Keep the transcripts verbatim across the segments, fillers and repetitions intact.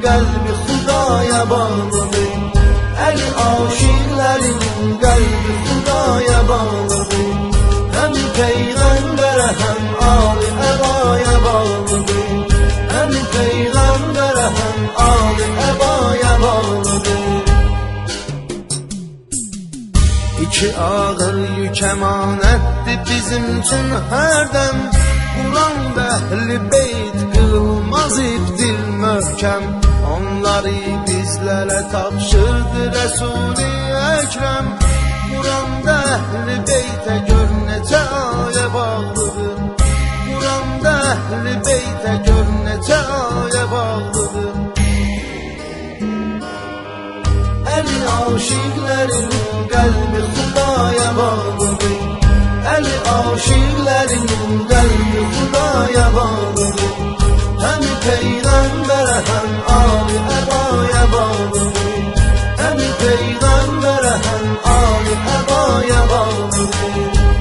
qəlbi Xudaya bağlıdır. Əli aşiqlərinin qəlbi Xudaya bağlıdır. Həm Peyğəmbərə, həm Ali Əbaya bağlıdır. Həm Peyğəmbərə, həm Ali Əbaya bağlıdır. İki ağır yük əmanətdir bizim üçün hərdən. Qur'an-da əhl-i beyt qılmaz ipdir möhkəm. Onları bizlərə tapşırdı Rəsul-i Əkrəm. Qur'an-da əhl-i beytə gör necə ayə bağlıdır. Qur'an-da əhl-i beytə gör necə ayə bağlıdır. Əli aşiqlərinin qəlbi Xudaya bağlıdır. Əli aşiqlərinin qəlbi Xudaya bağlıdır. Həm Peyğəmbərə, həm Ali Əbaya bağlıdır. Həm Peyğəmbərə, həm Ali Əbaya bağlıdır.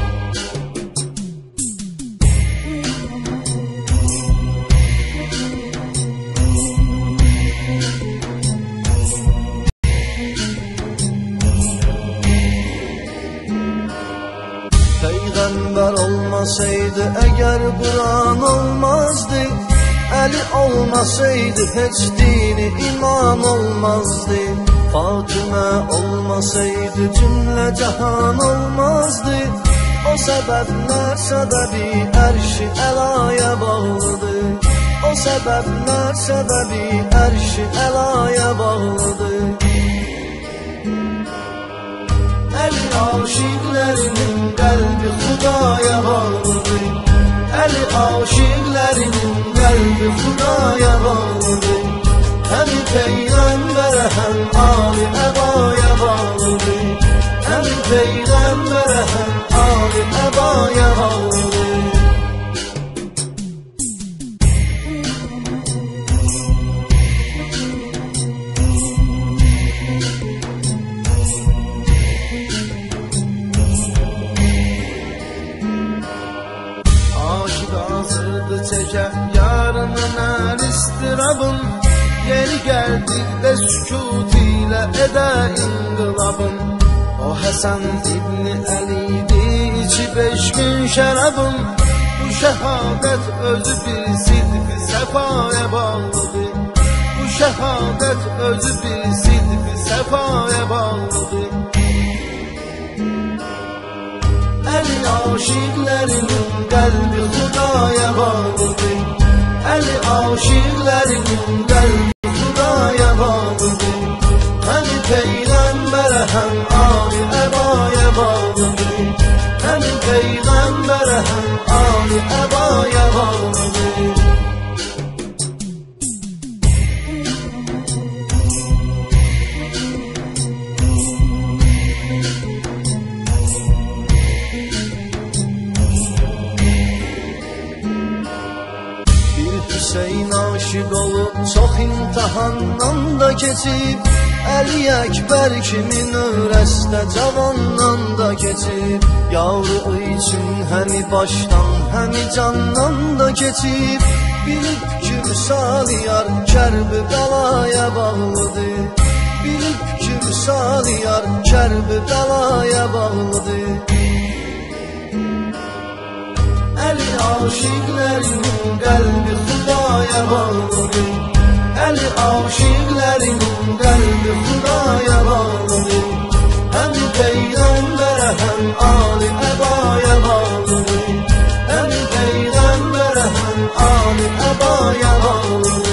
Peyğəmbər olmasaydı əgər Qur'an olmazdı. Əli olmasaydı heç dini iman olmazdı. Fatimə olmasaydı cümlə cahan olmazdı. O səbəblər səbəbi ərş-i əlaya bağlıdır. O səbəblər səbəbi ərş-i əlaya bağlıdır. Əli aşiqlərinin qəlbi Xudaya bağlıdır. Əli aşiqlərinin qəlbi Xudaya bağlıdır. Həm Peyğəmbərə, həm Ali Əbaya bağlıdır. Həm Peyğəmbərə, həm Ali Əbaya bağlıdır. Çəkə yarının əl istirabın. Yeri gəldikdə sükut ilə edə inqilabın. O Həsən İbni Əli'di içi beş gün şərabın. Bu şəhadət özü bir sidq-i səfaya bağlıdır. Bu şəhadət özü bir sidq-i səfaya bağlıdır. Əli aşiqlərinin qəlbi Xudaya bağlıdır. Əli aşiqlərinin qəlbi Xudaya bağlıdır. Həm Peyğəmbərə, həm Ali Əbaya bağlıdır. Həm Peyğəmbərə, həm Ali Əbaya bağlıdır. Hüseyin aşık olub çox imtihandan da keçib. Əli Əkbər kimi növrəstə cavandan da keçib. Yavru üçün həmi başdan, həmi candan da keçib. Bilib ki misali yar Kərb-i Bəlaya bağlıdır. Bilib ki misali yar Kərb-i Bəlaya bağlıdır. Əli aşiqlərinin qəlbi Xudaya bağlıdır. Əli aşiqlərinin qəlbi Xudaya bağlıdır. Həm Peyğəmbərə, həm Ali Əbaya bağlıdır. Həm Peyğəmbərə, həm Ali Əbaya bağlıdır.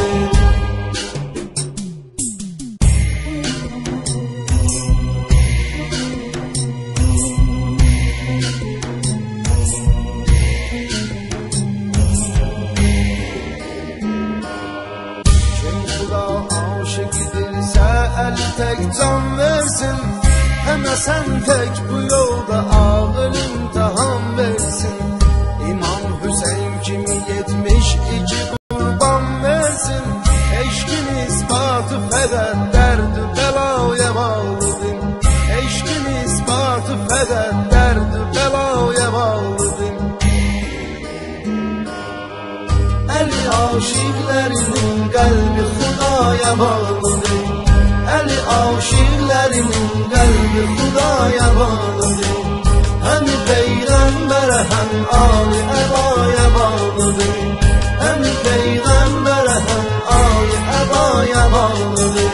Əli tək can versin, həmə sən tək bu yolda ağır imtihan versin. İmam Hüseyin kimi yetmiş iki qurban versin. Eşkin isbatı fəqət dərd-ü bəlaya bağlıdır. Eşkin isbatı fəqət dərd-ü bəlaya bağlıdır. Əli aşiqlərinin qəlbi Xudaya Xudaya bağlıdır. Əli aşiqlərinin qəlbi Xudaya bağlıdır. Həm Peyğəmbərə, həm Ali Əbaya bağlıdır. Həm Peyğəmbərə, həm Ali Əbaya bağlıdır.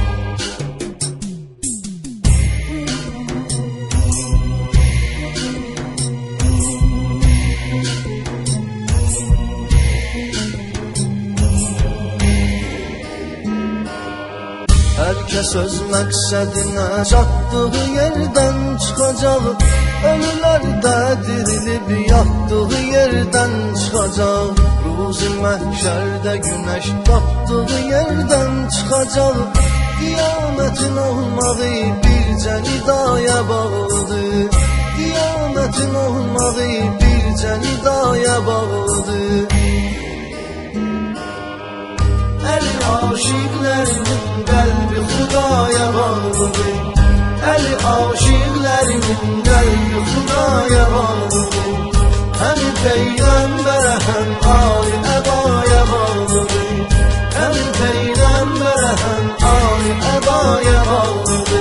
Hər kəs öz məqsədinə çatdığı yerdən çıxacaq. Ölülər də dirilib yatdığı yerdən çıxacaq. Ruzi məhşərdə günəş batdığı yerdən çıxacaq. Qiyamətin olmağı bircə nidaya bağlıdır. Qiyamətin olmağı bircə nidaya bağlıdır. Əli aşiqlərinin qəlbi Xudaya bağlıdır. Əli aşiqlərinin qəlbi Xudaya bağlıdır. Həm Peyğəmbərə, həm Ali Əbaya bağlıdır. Həm Peyğəmbərə, həm Ali Əbaya bağlıdır.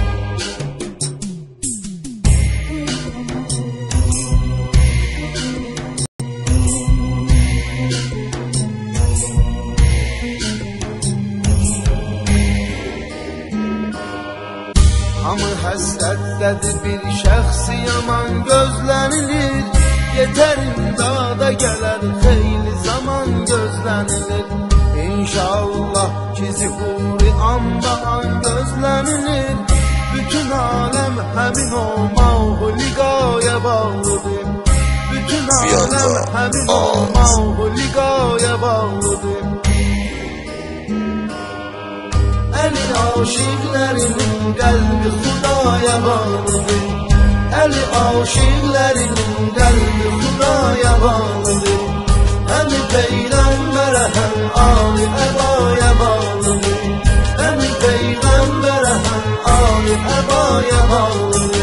Hamı həsrətdədir, bir şəxsi yaman gözlənilir. Yetər imdada gələr, xeyli zaman gözlənilir. İnşallah ki zihuri anda an gözlənilir. Bütün aləm həmin o mavhu liqaya bağlıdır. Bütün aləm həmin o mavhu liqaya bağlıdır. Əli aşiqlərinin qəlbi Xudaya bağlıdır. Əli aşiqlərinin qəlbi Xudaya bağlıdır. Həm Peyğəmbərə, həm Ali Əbaya bağlıdır. Həm Peyğəmbərə, həm Ali Əbaya bağlıdır.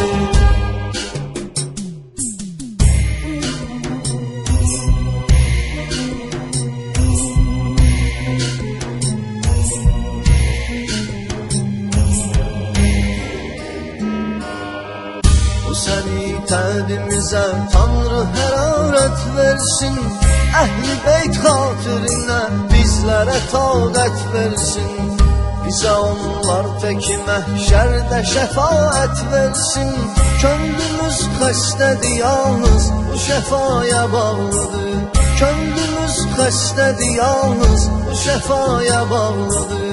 Səni tədimizə Tanrı hərarət versin. Əhl-i beyt xatirinə bizlərə taqət versin. Bizə onlar təki məhşərdə şəfaət versin. Könlümüz xəstədir, yalnız bu şəfaya bağlıdır. Könlümüz xəstədir, yalnız bu şəfaya bağlıdır.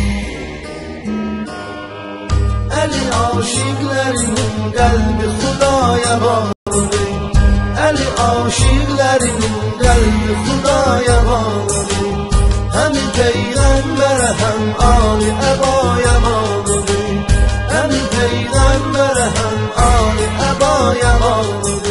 Əli aşiqlərinin qəlbi Xudaya bağlıdır. Əli aşiqlərinin qəlbi Xudaya bağlıdır. Həm Peyğəmbərə, həm Ali Əbaya bağlıdır. Həm Peyğəmbərə, həm Ali Əbaya bağlıdır.